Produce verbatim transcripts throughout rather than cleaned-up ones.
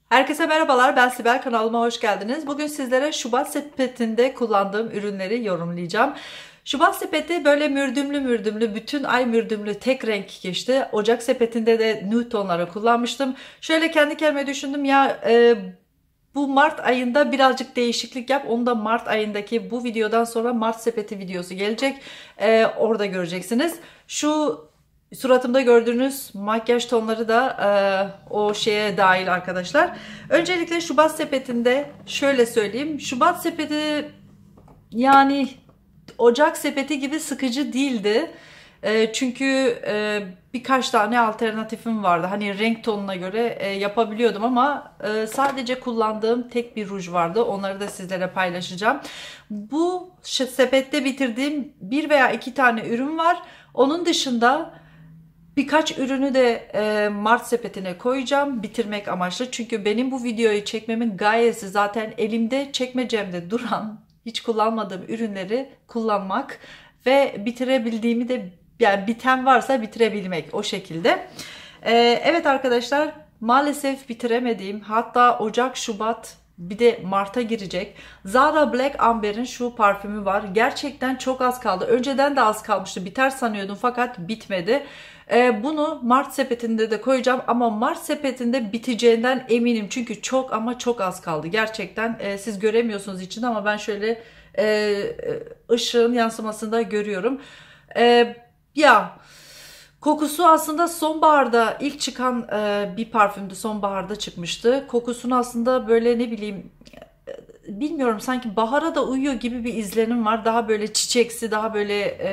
Herkese merhabalar, ben Sibel, kanalıma hoş geldiniz. Bugün sizlere Şubat sepetinde kullandığım ürünleri yorumlayacağım. Şubat sepeti böyle mürdümlü mürdümlü, bütün ay mürdümlü, tek renk geçti. Ocak sepetinde de nude tonları kullanmıştım. Şöyle kendi kendime düşündüm ya, e, bu Mart ayında birazcık değişiklik yap. Onu da Mart ayındaki bu videodan sonra Mart sepeti videosu gelecek. E, orada göreceksiniz. Şu suratımda gördüğünüz makyaj tonları da e, o şeye dahil arkadaşlar. Öncelikle Şubat sepetinde şöyle söyleyeyim. Şubat sepeti yani Ocak sepeti gibi sıkıcı değildi. E, çünkü e, birkaç tane alternatifim vardı. Hani renk tonuna göre e, yapabiliyordum ama e, sadece kullandığım tek bir ruj vardı. Onları da sizlere paylaşacağım. Bu sepette bitirdiğim bir veya iki tane ürün var. Onun dışında birkaç ürünü de e, Mart sepetine koyacağım bitirmek amaçlı. Çünkü benim bu videoyu çekmemin gayesi zaten elimde çekmecemde duran hiç kullanmadığım ürünleri kullanmak ve bitirebildiğimi de, yani biten varsa bitirebilmek, o şekilde. E, evet arkadaşlar, maalesef bitiremediğim, hatta Ocak, Şubat, bir de Mart'a girecek Zara Black Amber'in şu parfümü var. Gerçekten çok az kaldı. Önceden de az kalmıştı. Biter sanıyordum fakat bitmedi. Ee, bunu Mart sepetinde de koyacağım ama Mart sepetinde biteceğinden eminim. Çünkü çok ama çok az kaldı. Gerçekten e, siz göremiyorsunuz için ama ben şöyle e, ışığın yansımasında görüyorum. E, ya... Kokusu aslında sonbaharda ilk çıkan e, bir parfümdü. Sonbaharda çıkmıştı. Kokusunu aslında böyle ne bileyim, e, bilmiyorum, sanki bahara da uyuyor gibi bir izlenim var. Daha böyle çiçeksi, daha böyle e,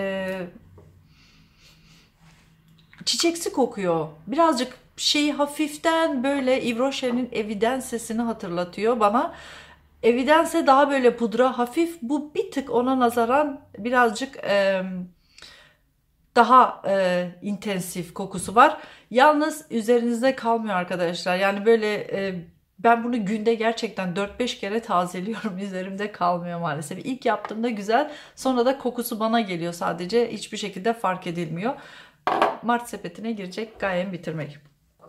çiçeksi kokuyor. Birazcık şeyi hafiften böyle Yves Rocher'in Evidence'sini hatırlatıyor bana. Evidence daha böyle pudra, hafif, bu bir tık ona nazaran birazcık... E, daha e, intensif kokusu var. Yalnız üzerinizde kalmıyor arkadaşlar. Yani böyle e, ben bunu günde gerçekten dört beş kere tazeliyorum. Üzerimde kalmıyor maalesef. İlk yaptığımda güzel. Sonra da kokusu bana geliyor sadece. Hiçbir şekilde fark edilmiyor. Mart sepetine girecek gayem bitirmek.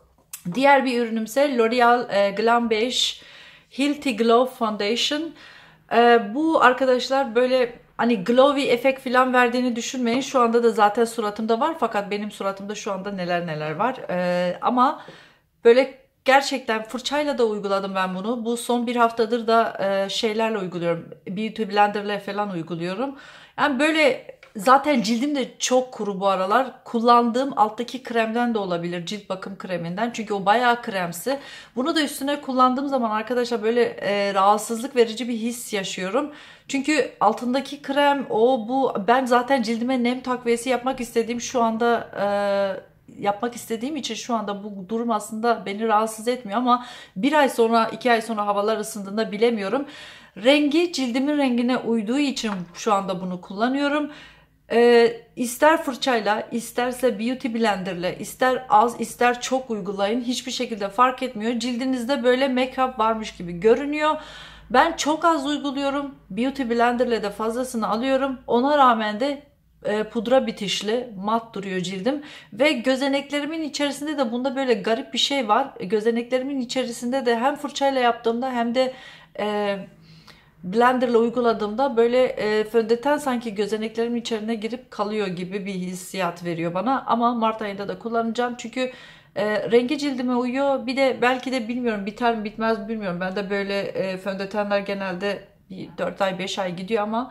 Diğer bir ürünümse L'Oreal e, Glam Beige Healthy Glow Foundation. E, bu arkadaşlar böyle... Hani glowy efekt falan verdiğini düşünmeyin. Şu anda da zaten suratımda var. Fakat benim suratımda şu anda neler neler var. Ee, ama böyle gerçekten fırçayla da uyguladım ben bunu. Bu son bir haftadır da e, şeylerle uyguluyorum. Beauty Blender'la falan uyguluyorum. Yani böyle zaten cildim de çok kuru bu aralar. Kullandığım alttaki kremden de olabilir. Cilt bakım kreminden. Çünkü o bayağı kremsi. Bunu da üstüne kullandığım zaman arkadaşlar böyle e, rahatsızlık verici bir his yaşıyorum. Çünkü altındaki krem, o bu, ben zaten cildime nem takviyesi yapmak istediğim şu anda e, yapmak istediğim için şu anda bu durum aslında beni rahatsız etmiyor ama bir ay sonra, iki ay sonra havalar ısındığında bilemiyorum. Rengi cildimin rengine uyduğu için şu anda bunu kullanıyorum. E, ister fırçayla, isterse Beauty Blender'la, ister az ister çok uygulayın. Hiçbir şekilde fark etmiyor. Cildinizde böyle make-up varmış gibi görünüyor. Ben çok az uyguluyorum. Beauty Blender'le de fazlasını alıyorum. Ona rağmen de e, pudra bitişli, mat duruyor cildim. Ve gözeneklerimin içerisinde de bunda böyle garip bir şey var. Gözeneklerimin içerisinde de hem fırçayla yaptığımda hem de e, blenderla uyguladığımda böyle e, fondöten sanki gözeneklerimin içerisine girip kalıyor gibi bir hissiyat veriyor bana. Ama Mart ayında da kullanacağım. Çünkü E, rengi cildime uyuyor. Bir de belki de bilmiyorum, biter mi bitmez mi bilmiyorum. Ben de böyle e, fondötenler genelde dört ay beş ay gidiyor ama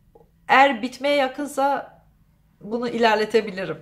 eğer bitmeye yakınsa bunu ilerletebilirim.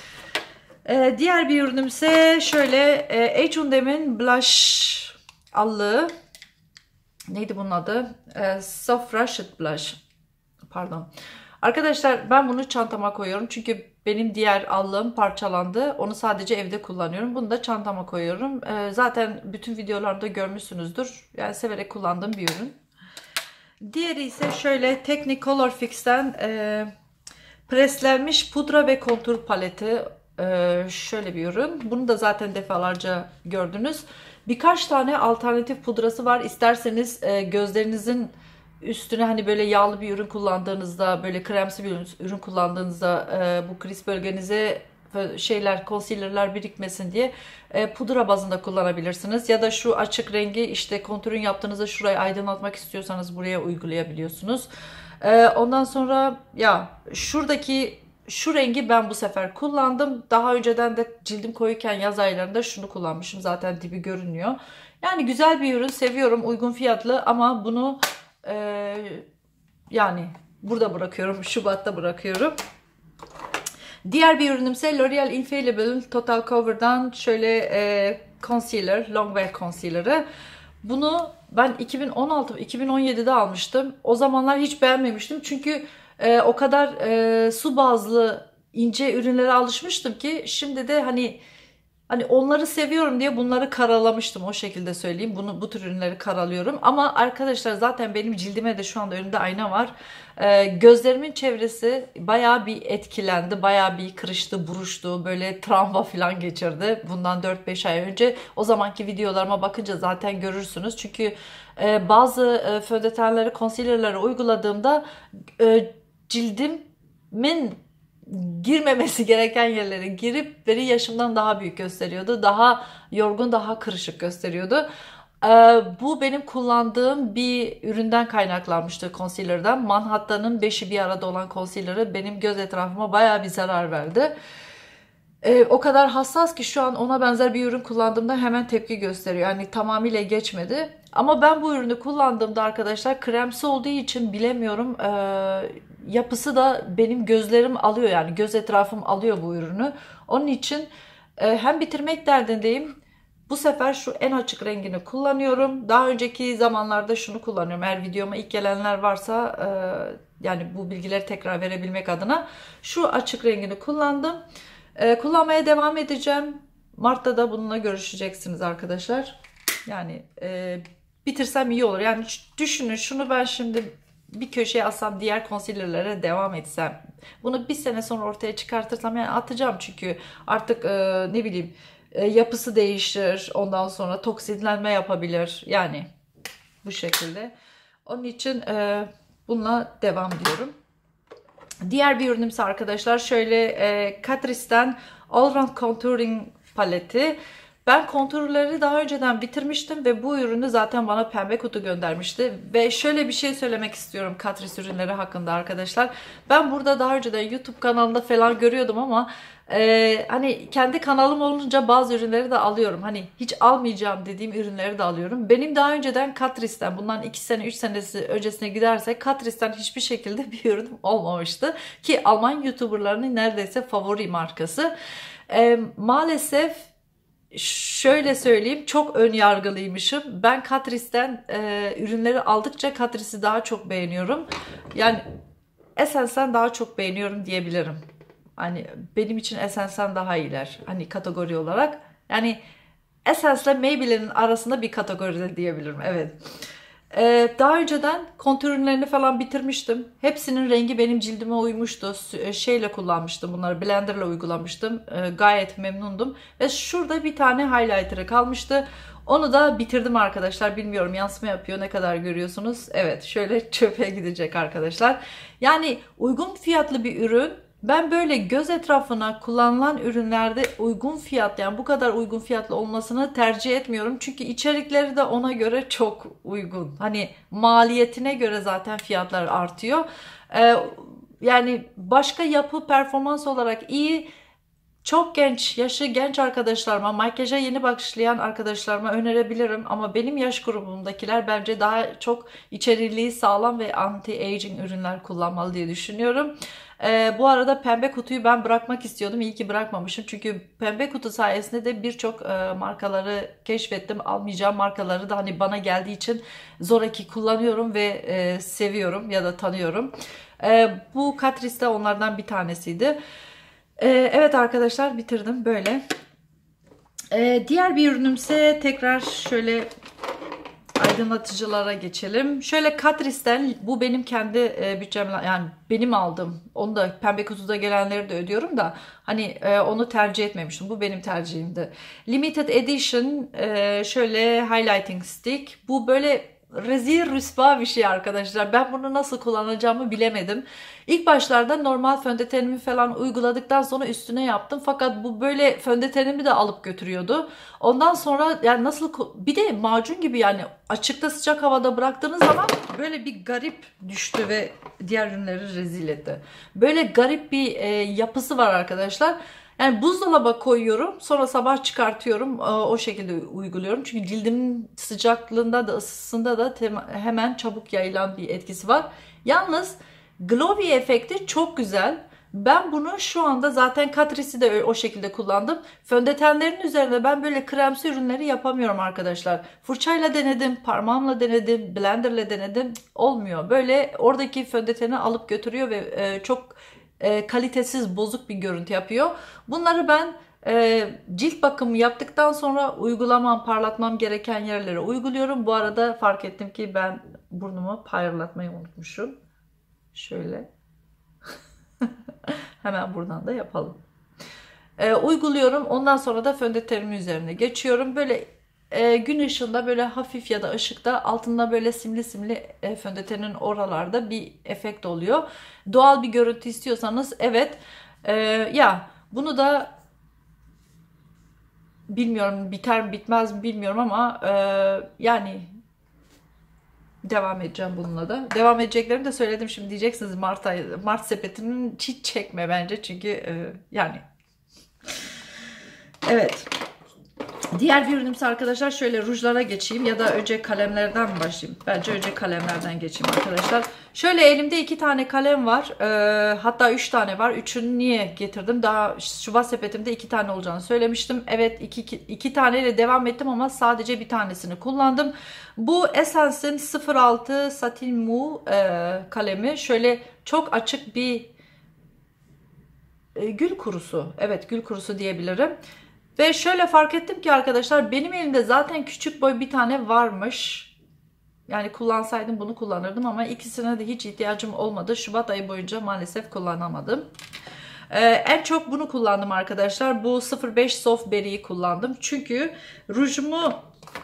E, diğer bir ürünümse şöyle e, H and M'in blush allığı. Neydi bunun adı? E, Soft Rushed Blush. Pardon. Arkadaşlar ben bunu çantama koyuyorum. Çünkü benim diğer allığım parçalandı. Onu sadece evde kullanıyorum. Bunu da çantama koyuyorum. Ee, zaten bütün videolarda görmüşsünüzdür. Yani severek kullandığım bir ürün. Diğeri ise şöyle Technicolor Fix'ten e, preslenmiş pudra ve kontur paleti. E, şöyle bir ürün. Bunu da zaten defalarca gördünüz. Birkaç tane alternatif pudrası var. İsterseniz e, gözlerinizin üstüne hani böyle yağlı bir ürün kullandığınızda, böyle kremsi bir ürün kullandığınızda e, bu kriz bölgenize şeyler, concealer'lar birikmesin diye e, pudra bazında kullanabilirsiniz. Ya da şu açık rengi işte kontürün yaptığınızda şurayı aydınlatmak istiyorsanız buraya uygulayabiliyorsunuz. E, ondan sonra ya şuradaki şu rengi ben bu sefer kullandım. Daha önceden de cildim koyuken yaz aylarında şunu kullanmışım. Zaten dibi görünüyor. Yani güzel bir ürün, seviyorum, uygun fiyatlı ama bunu e, yani burada bırakıyorum, Şubat'ta bırakıyorum. Diğer bir ürünümse L'Oreal Infallible Total Cover'dan şöyle e, concealer, Longwear Concealer'ı. Bunu ben iki bin on altı iki bin on yedi'de almıştım. O zamanlar hiç beğenmemiştim. Çünkü e, o kadar e, su bazlı ince ürünlere alışmıştım ki şimdi de hani Hani onları seviyorum diye bunları karalamıştım, o şekilde söyleyeyim. Bunu, bu tür ürünleri karalıyorum. Ama arkadaşlar zaten benim cildime de şu anda önümde ayna var. Ee, gözlerimin çevresi bayağı bir etkilendi. Bayağı bir kırıştı, buruştu. Böyle travma falan geçirdi. Bundan dört beş ay önce. O zamanki videolarıma bakınca zaten görürsünüz. Çünkü e, bazı e, fondötenleri, concealer'ları uyguladığımda e, cildimin girmemesi gereken yerlere girip beni yaşımdan daha büyük gösteriyordu. Daha yorgun, daha kırışık gösteriyordu. Ee, bu benim kullandığım bir üründen kaynaklanmıştı, concealer'dan. Manhattan'ın beşi bir arada olan concealer'ı benim göz etrafıma bayağı bir zarar verdi. Ee, o kadar hassas ki şu an ona benzer bir ürün kullandığımda hemen tepki gösteriyor. Yani tamamıyla geçmedi. Ama ben bu ürünü kullandığımda arkadaşlar kremsi olduğu için bilemiyorum. Ee, yapısı da benim gözlerim alıyor, yani göz etrafım alıyor bu ürünü. Onun için e, hem bitirmek derdindeyim. Bu sefer şu en açık rengini kullanıyorum. Daha önceki zamanlarda şunu kullanıyorum. Eğer videoma ilk gelenler varsa e, yani bu bilgileri tekrar verebilmek adına şu açık rengini kullandım. Ee, kullanmaya devam edeceğim. Mart'ta da bununla görüşeceksiniz arkadaşlar. Yani e, bitirsem iyi olur. Yani düşünün, şunu ben şimdi bir köşeye alsam, diğer concealer'lere devam etsem. Bunu bir sene sonra ortaya çıkartırsam, yani atacağım çünkü artık e, ne bileyim e, yapısı değişir. Ondan sonra toksinlenme yapabilir. Yani bu şekilde. Onun için e, bununla devam diyorum. Diğer bir ürünümse arkadaşlar şöyle e, Catrice'den All Round Contouring paleti. Ben kontürleri daha önceden bitirmiştim ve bu ürünü zaten bana pembe kutu göndermişti. Ve şöyle bir şey söylemek istiyorum Catrice ürünleri hakkında arkadaşlar. Ben burada daha önceden YouTube kanalında falan görüyordum ama e, hani kendi kanalım olunca bazı ürünleri de alıyorum. Hani hiç almayacağım dediğim ürünleri de alıyorum. Benim daha önceden Catrice'den, bundan iki sene üç senesi öncesine gidersek, Catrice'den hiçbir şekilde bir ürünüm olmamıştı. Ki Alman YouTuber'larının neredeyse favori markası. E, maalesef şöyle söyleyeyim, çok ön yargılıymışım. Ben Catrice'den e, ürünleri aldıkça Catrice'i daha çok beğeniyorum. Yani Essence'den daha çok beğeniyorum diyebilirim. Hani benim için Essence'den daha iyiler. Hani kategori olarak. Yani Essence ile Maybelline'in arasında bir kategoride diyebilirim. Evet. Ee, daha önceden kontür ürünlerini falan bitirmiştim. Hepsinin rengi benim cildime uymuştu. Şeyle kullanmıştım bunları. Blender'la uygulamıştım. Ee, gayet memnundum. Ve şurada bir tane highlighter'ı kalmıştı. Onu da bitirdim arkadaşlar. Bilmiyorum, yansıma yapıyor, ne kadar görüyorsunuz. Evet, şöyle çöpe gidecek arkadaşlar. Yani uygun fiyatlı bir ürün. Ben böyle göz etrafına kullanılan ürünlerde uygun fiyat, yani bu kadar uygun fiyatlı olmasını tercih etmiyorum. Çünkü içerikleri de ona göre çok uygun. Hani maliyetine göre zaten fiyatlar artıyor. Ee, yani başka yapı performans olarak iyi. Çok genç, yaşı genç arkadaşlarıma, makyaja yeni başlayan arkadaşlarıma önerebilirim. Ama benim yaş grubumdakiler bence daha çok içeriliği sağlam ve anti-aging ürünler kullanmalı diye düşünüyorum. Ee, bu arada pembe kutuyu ben bırakmak istiyordum. İyi ki bırakmamışım. Çünkü pembe kutu sayesinde de birçok e, markaları keşfettim. Almayacağım markaları da hani bana geldiği için zoraki kullanıyorum ve e, seviyorum ya da tanıyorum. E, bu Catrice de onlardan bir tanesiydi. Evet arkadaşlar, bitirdim böyle. Ee, diğer bir ürünümse tekrar şöyle aydınlatıcılara geçelim. Şöyle Catrice'den, bu benim kendi e, bütçemle, yani benim aldım. Onu da pembe kutuda gelenleri de ödüyorum da hani e, onu tercih etmemiştim. Bu benim tercihimdi. Limited Edition e, şöyle highlighting stick. Bu böyle rezil rüsva bir şey arkadaşlar. Ben bunu nasıl kullanacağımı bilemedim. İlk başlarda normal fondötenimi falan uyguladıktan sonra üstüne yaptım. Fakat bu böyle fondötenimi de alıp götürüyordu. Ondan sonra yani nasıl, bir de macun gibi yani açıkta sıcak havada bıraktığınız zaman böyle bir garip düştü ve diğer ürünleri rezil etti. Böyle garip bir e, yapısı var arkadaşlar. Yani buzdolaba koyuyorum, sonra sabah çıkartıyorum, o şekilde uyguluyorum. Çünkü cildimin sıcaklığında da ısısında da hemen çabuk yayılan bir etkisi var. Yalnız Glowy efekti çok güzel. Ben bunu şu anda zaten Catrice'i de o şekilde kullandım. Fondötenlerin üzerinde ben böyle kremsi ürünleri yapamıyorum arkadaşlar. Fırçayla denedim, parmağımla denedim, blenderla denedim. Olmuyor. Böyle oradaki fondöteni alıp götürüyor ve çok E, kalitesiz, bozuk bir görüntü yapıyor. Bunları ben e, cilt bakımı yaptıktan sonra uygulamam, parlatmam gereken yerlere uyguluyorum. Bu arada fark ettim ki ben burnumu parlatmayı unutmuşum. Şöyle. Hemen buradan da yapalım. E, uyguluyorum. Ondan sonra da fondötenimin üzerine geçiyorum. Böyle e, gün ışığında böyle hafif ya da ışıkta altında böyle simli simli e, fondötenin oralarda bir efekt oluyor. Doğal bir görüntü istiyorsanız evet. E, ya bunu da bilmiyorum biter mi bitmez mi bilmiyorum ama e, yani devam edeceğim bununla da. Devam edeceklerimi de söyledim, şimdi diyeceksiniz Mart ayı, Mart sepetinin hiç çekme bence çünkü e, yani evet. Diğer bir ürünümse arkadaşlar şöyle rujlara geçeyim ya da önce kalemlerden mi başlayayım? Bence önce kalemlerden geçeyim arkadaşlar. Şöyle elimde iki tane kalem var. Ee, hatta üç tane var. Üçünü niye getirdim? Daha Şubat sepetimde iki tane olacağını söylemiştim. Evet iki, iki, iki taneyle devam ettim ama sadece bir tanesini kullandım. Bu Essence'in sıfır altı Satin Mou e, kalemi. Şöyle çok açık bir e, gül kurusu. Evet gül kurusu diyebilirim. Ve şöyle fark ettim ki arkadaşlar benim elimde zaten küçük boy bir tane varmış. Yani kullansaydım bunu kullanırdım ama ikisine de hiç ihtiyacım olmadı. Şubat ayı boyunca maalesef kullanamadım. Ee, en çok bunu kullandım arkadaşlar. Bu sıfır beş Soft Berry'yi kullandım. Çünkü rujumu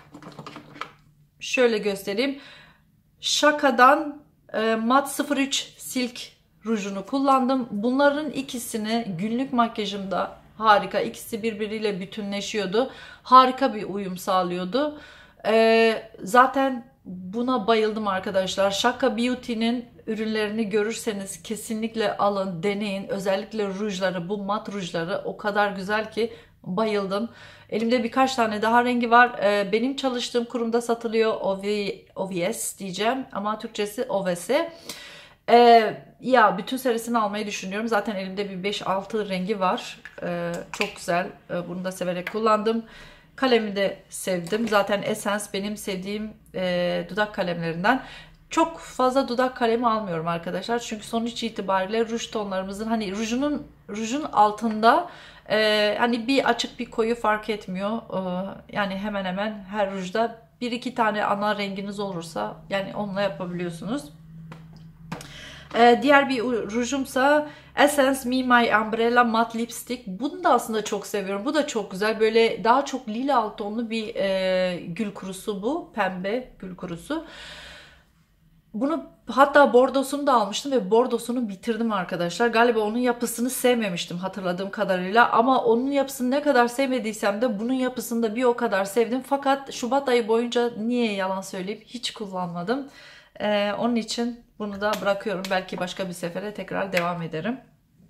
şöyle göstereyim. Shaka'dan e, Mat sıfır üç Silk rujunu kullandım. Bunların ikisini günlük makyajımda harika. İkisi birbiriyle bütünleşiyordu. Harika bir uyum sağlıyordu. Ee, zaten buna bayıldım arkadaşlar. Shaka Beauty'nin ürünlerini görürseniz kesinlikle alın, deneyin. Özellikle rujları, bu mat rujları o kadar güzel ki bayıldım. Elimde birkaç tane daha rengi var. Ee, benim çalıştığım kurumda satılıyor. O V S diyeceğim ama Türkçesi O V S. Ee, ya bütün serisini almayı düşünüyorum. Zaten elimde bir beş altı rengi var. Ee, çok güzel. Ee, bunu da severek kullandım. Kalemi de sevdim. Zaten Essence benim sevdiğim e, dudak kalemlerinden. Çok fazla dudak kalemi almıyorum arkadaşlar. Çünkü sonuç itibariyle ruj tonlarımızın hani rujunun rujun altında e, hani bir açık bir koyu fark etmiyor. E, yani hemen hemen her rujda bir iki tane ana renginiz olursa yani onunla yapabiliyorsunuz. Ee, diğer bir rujumsa Essence Me My Umbrella Matte Lipstick. Bunu da aslında çok seviyorum. Bu da çok güzel. Böyle daha çok lila alt tonlu bir e, gül kurusu bu. Pembe gül kurusu. Bunu hatta bordosunu da almıştım ve bordosunu bitirdim arkadaşlar. Galiba onun yapısını sevmemiştim hatırladığım kadarıyla. Ama onun yapısını ne kadar sevmediysem de bunun yapısını da bir o kadar sevdim. Fakat Şubat ayı boyunca niye yalan söyleyip hiç kullanmadım. Ee, onun için bunu da bırakıyorum. Belki başka bir sefere tekrar devam ederim.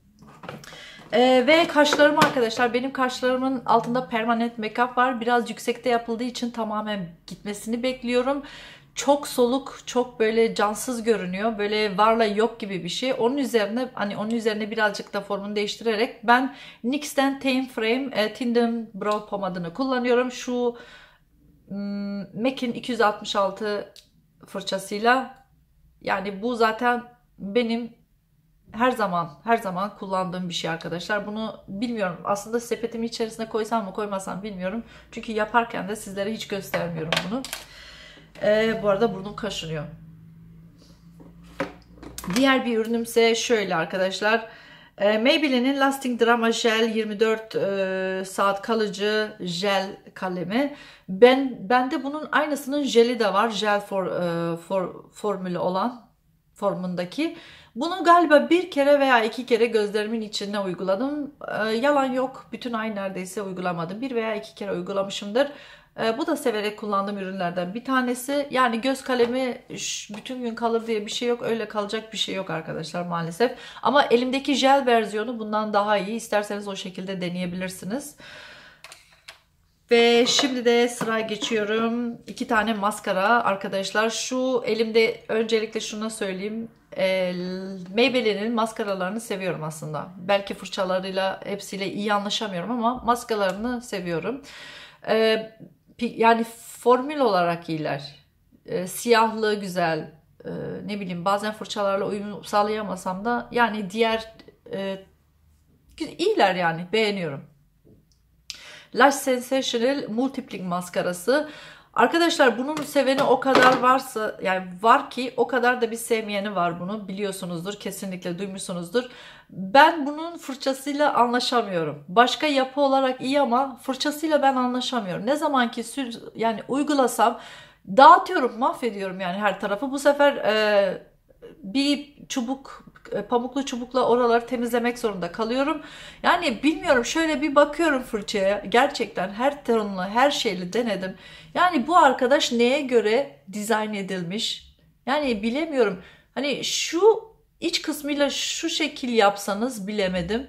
Ee, ve kaşlarım arkadaşlar. Benim kaşlarımın altında permanent make-up var. Biraz yüksekte yapıldığı için tamamen gitmesini bekliyorum. Çok soluk, çok böyle cansız görünüyor. Böyle varla yok gibi bir şey. Onun üzerine hani onun üzerine birazcık da formunu değiştirerek ben N Y X'ten Tame Frame e, Tandem Brow Pomadını kullanıyorum. Şu hmm, M A C'in iki yüz altmış altı fırçasıyla. Yani bu zaten benim her zaman her zaman kullandığım bir şey arkadaşlar. Bunu bilmiyorum. Aslında sepetimin içerisine koysam mı koymasam bilmiyorum. Çünkü yaparken de sizlere hiç göstermiyorum bunu. Ee, bu arada burnum kaşınıyor. Diğer bir ürünümse şöyle arkadaşlar. E, Maybelline'in Lasting Drama Gel yirmi dört e, saat kalıcı jel kalemi. Ben bende bunun aynısının jeli de var. Jel for, e, for formülü olan formundaki. Bunu galiba bir kere veya iki kere gözlerimin içine uyguladım. E, yalan yok. Bütün ay neredeyse uygulamadım. Bir veya iki kere uygulamışımdır. E, bu da severek kullandığım ürünlerden bir tanesi. Yani göz kalemi bütün gün kalır diye bir şey yok. Öyle kalacak bir şey yok arkadaşlar maalesef. Ama elimdeki jel versiyonu bundan daha iyi. İsterseniz o şekilde deneyebilirsiniz. Ve şimdi de sıraya geçiyorum. İki tane maskara arkadaşlar. Şu elimde öncelikle şunu söyleyeyim. E, Maybelline'in maskaralarını seviyorum aslında. Belki fırçalarıyla hepsiyle iyi anlaşamıyorum ama maskaralarını seviyorum. E, yani formül olarak iyiler. E, siyahlığı güzel. E, ne bileyim bazen fırçalarla uyum sağlayamasam da yani diğer e, iyiler yani beğeniyorum. Lash Sensational Multiplying maskarası. Arkadaşlar bunun seveni o kadar varsa yani var ki o kadar da bir sevmeyeni var bunu biliyorsunuzdur kesinlikle duymuşsunuzdur. Ben bunun fırçasıyla anlaşamıyorum. Başka yapı olarak iyi ama fırçasıyla ben anlaşamıyorum. Ne zaman ki yani uygulasam dağıtıyorum mahvediyorum yani her tarafı. Bu sefer e, bir çubuk pamuklu çubukla oraları temizlemek zorunda kalıyorum. Yani bilmiyorum şöyle bir bakıyorum fırçaya. Gerçekten her tonla her şeyle denedim. Yani bu arkadaş neye göre dizayn edilmiş? Yani bilemiyorum. Hani şu iç kısmıyla şu şekil yapsanız bilemedim.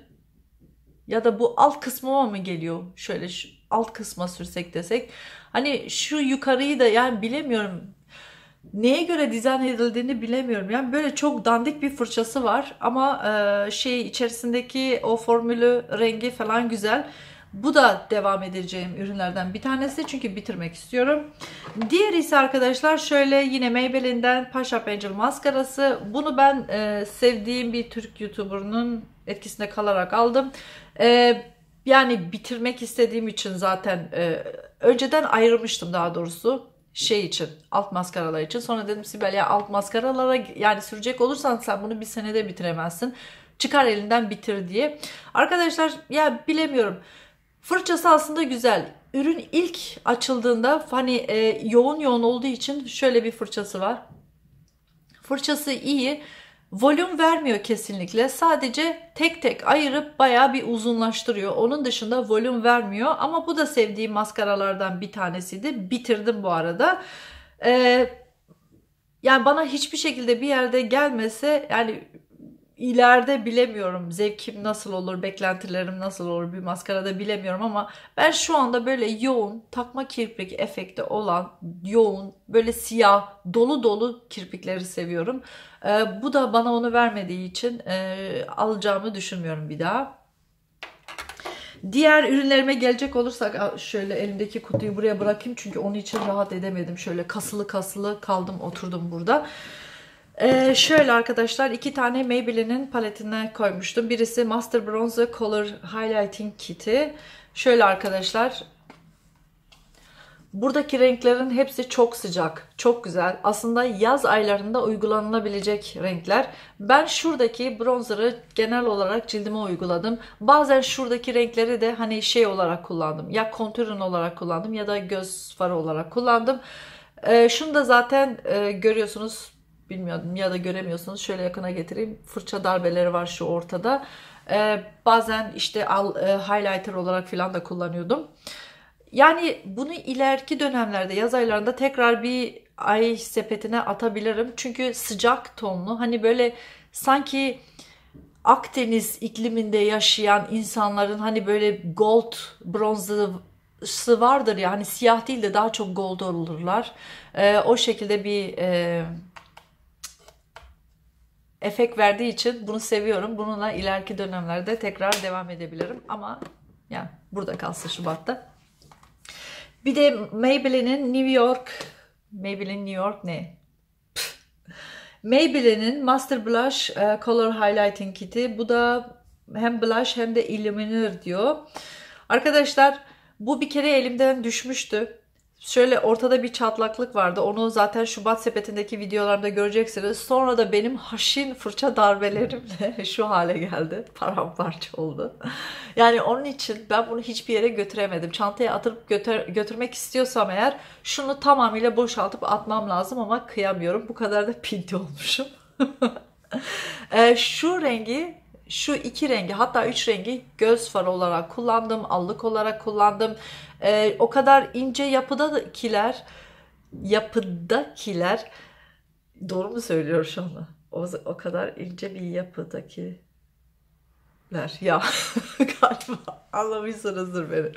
Ya da bu alt kısmıma mı geliyor? Şöyle şu alt kısma sürsek desek. Hani şu yukarıyı da yani bilemiyorum. Neye göre dizayn edildiğini bilemiyorum. Yani böyle çok dandik bir fırçası var ama e, şey içerisindeki o formülü rengi falan güzel. Bu da devam edeceğim ürünlerden bir tanesi çünkü bitirmek istiyorum. Diğeri ise arkadaşlar şöyle yine Maybelline'den Push Up Angel maskarası. Bunu ben e, sevdiğim bir Türk YouTuber'ının etkisinde kalarak aldım. E, yani bitirmek istediğim için zaten e, önceden ayırmıştım daha doğrusu. Şey için alt maskaralar için sonra dedim Sibel ya alt maskaralara yani sürecek olursan sen bunu bir senede bitiremezsin çıkar elinden bitir diye arkadaşlar ya bilemiyorum fırçası aslında güzel ürün ilk açıldığında hani e, yoğun yoğun olduğu için şöyle bir fırçası var fırçası iyi volüm vermiyor kesinlikle sadece tek tek ayırıp bayağı bir uzunlaştırıyor onun dışında volüm vermiyor ama bu da sevdiğim maskaralardan bir tanesiydi bitirdim bu arada ee, yani bana hiçbir şekilde bir yerde gelmese yani ileride bilemiyorum zevkim nasıl olur beklentilerim nasıl olur bir maskarada bilemiyorum ama ben şu anda böyle yoğun takma kirpik efekti olan yoğun böyle siyah dolu dolu kirpikleri seviyorum. Ee, bu da bana onu vermediği için e, alacağımı düşünmüyorum bir daha. Diğer ürünlerime gelecek olursak şöyle elimdeki kutuyu buraya bırakayım çünkü onun için rahat edemedim. Şöyle kasılı kasılı kaldım oturdum burada. Ee, şöyle arkadaşlar iki tane Maybelline'in paletine koymuştum. Birisi Master Bronze Color Highlighting Kit'i. Şöyle arkadaşlar. Buradaki renklerin hepsi çok sıcak, çok güzel. Aslında yaz aylarında uygulanılabilecek renkler. Ben şuradaki bronzer'ı genel olarak cildime uyguladım. Bazen şuradaki renkleri de hani şey olarak kullandım. Ya kontürün olarak kullandım ya da göz farı olarak kullandım. Ee, şunu da zaten e, görüyorsunuz. Bilmiyorum ya da göremiyorsunuz. Şöyle yakına getireyim. Fırça darbeleri var şu ortada. Ee, bazen işte al, e, highlighter olarak falan da kullanıyordum. Yani bunu ileriki dönemlerde yaz aylarında tekrar bir ay sepetine atabilirim. Çünkü sıcak tonlu hani böyle sanki Akdeniz ikliminde yaşayan insanların hani böyle gold bronzı vardır ya hani siyah değil de daha çok gold olurlar. Ee, o şekilde bir e, efekt verdiği için bunu seviyorum. Bununla ileriki dönemlerde tekrar devam edebilirim ama yani burada kalsın Şubat'ta. Bir de Maybelline'in New York, Maybelline New York ne? Maybelline'in Master Blush uh, Color Highlighting Kit'i. Bu da hem blush hem de illuminer diyor. Arkadaşlar bu bir kere elimden düşmüştü. Şöyle ortada bir çatlaklık vardı. Onu zaten Şubat sepetindeki videolarda göreceksiniz. Sonra da benim haşin fırça darbelerimle şu hale geldi. Paramparça oldu. Yani onun için ben bunu hiçbir yere götüremedim. Çantaya atıp götür, götürmek istiyorsam eğer şunu tamamıyla boşaltıp atmam lazım ama kıyamıyorum. Bu kadar da pinti olmuşum. e, şu rengi, şu iki rengi, hatta üç rengi göz farı olarak kullandım, allık olarak kullandım. E, o kadar ince yapıdakiler, yapıdakiler, doğru mu söylüyorum şu anda? O, o kadar ince bir yapıdakiler. Ya galiba anlamışsınızdır beni.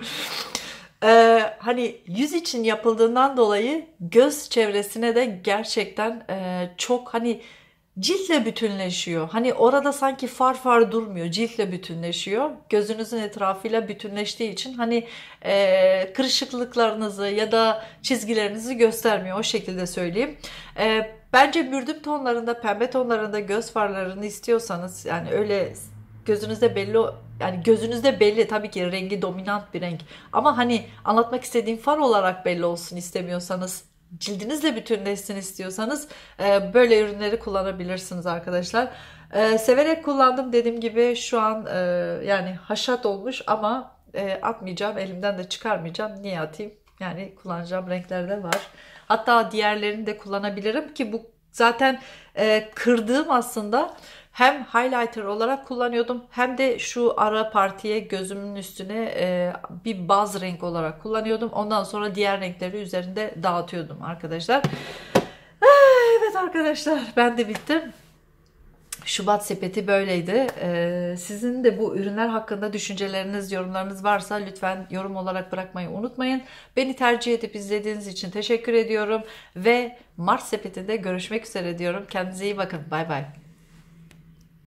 Ee, hani yüz için yapıldığından dolayı göz çevresine de gerçekten e, çok hani ciltle bütünleşiyor. Hani orada sanki far far durmuyor. Ciltle bütünleşiyor. Gözünüzün etrafıyla bütünleştiği için hani e, kırışıklıklarınızı ya da çizgilerinizi göstermiyor. O şekilde söyleyeyim. E, bence mürdüm tonlarında, pembe tonlarında göz farlarını istiyorsanız, yani öyle gözünüzde belli, yani gözünüzde belli tabii ki rengi dominant bir renk. Ama hani anlatmak istediğim far olarak belli olsun istemiyorsanız, cildinizle bütünleşsin istiyorsanız e, böyle ürünleri kullanabilirsiniz arkadaşlar. E, severek kullandım dediğim gibi, şu an e, yani haşat olmuş ama e, atmayacağım, elimden de çıkarmayacağım. Niye atayım? Yani kullanacağım renkler de var. Hatta diğerlerini de kullanabilirim ki bu zaten e, kırdığım aslında. Hem highlighter olarak kullanıyordum hem de şu ara partiye, gözümün üstüne e, bir baz renk olarak kullanıyordum. Ondan sonra diğer renkleri üzerinde dağıtıyordum arkadaşlar. Evet arkadaşlar, ben de bittim. Şubat sepeti böyleydi. Ee, sizin de bu ürünler hakkında düşünceleriniz, yorumlarınız varsa lütfen yorum olarak bırakmayı unutmayın. Beni tercih edip izlediğiniz için teşekkür ediyorum ve Mart sepetinde görüşmek üzere diyorum. Kendinize iyi bakın. Bay bay.